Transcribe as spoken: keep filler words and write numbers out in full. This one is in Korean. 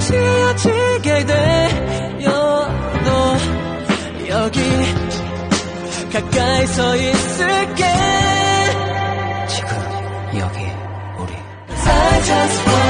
다시 헤어지게 되어도 여기 가까이 서 있을게. 지금 여기 우리 I just want